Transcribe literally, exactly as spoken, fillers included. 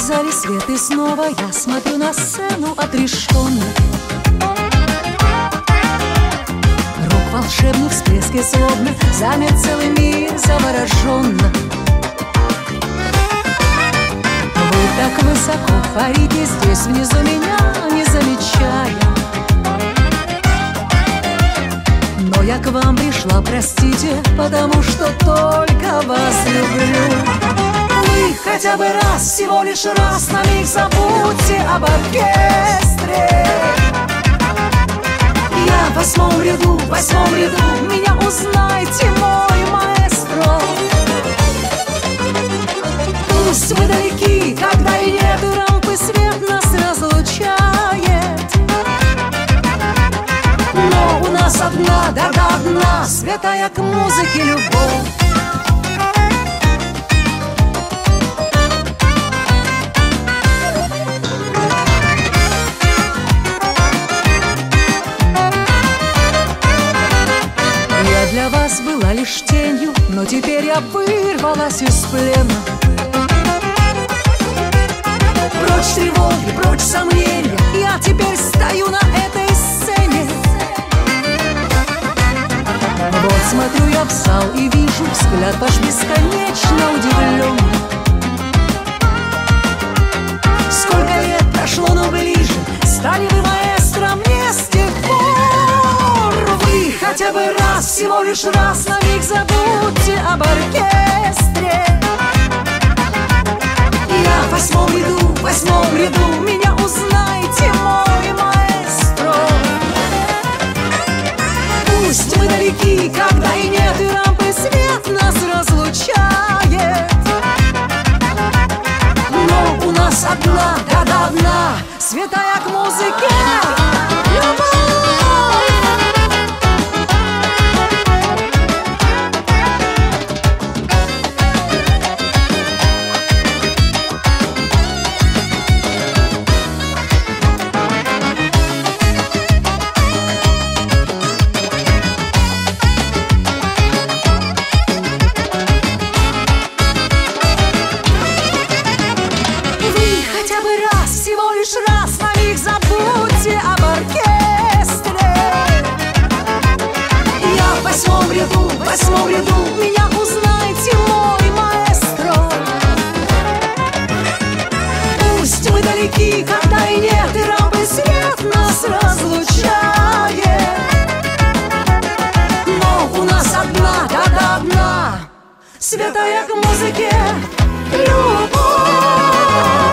зале свет, и снова я смотрю на сцену отрешенно. Рук волшебный всплеск, и словно замер целый мир завороженно. Вы так высоко парите здесь внизу, меня не замечая. Но я к вам пришла, простите, потому что только вас люблю. Вы хотя бы раз, всего лишь раз на миг забудьте об оркестре. Я в восьмом ряду, в восьмом ряду, меня узнайте, мой маэстро. Пусть вы далеки, когда и нет, и рампы свет нас разлучает. Но у нас одна, да-да, одна, святая к музыке любовь. Я для вас была лишь тенью, но теперь я вырвалась из плена. Прочь тревоги, прочь сомнения, я теперь стою на этой сцене. Вот смотрю я в зал и вижу взгляд ваш бесконечно удивленный. Сколько лет прошло, но ближе стали вы маэстро мне с тех пор. Вы хотя бы раз, всего лишь раз на миг забудьте об оркестре. Я в восьмом ряду, в восьмом ряду, меня узнайте, мой маэстро. Пусть мы далеки, когда и нет, и рампы свет нас разлучает. Но у нас одна, да-да, одна, святая к музыке любовь. В восьмом ряду меня узнайте, мой маэстро. Пусть мы далеки, когда и нет, и рампы свет нас разлучает. Но у нас одна, да-да, одна, святая к музыке любовь.